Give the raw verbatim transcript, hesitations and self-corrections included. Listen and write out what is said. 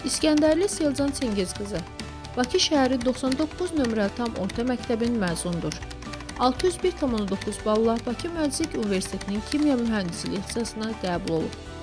İskəndərli Selcan Çingiz qızı. Bakı şəhəri doxsan doqquz nömrəli tam orta məktəbin məzundur. altı yüz bir tam on doqquz balla Bakı Mühəndislik Universitetinin kimya mühəndisliyi ixtisasına qəbul olub.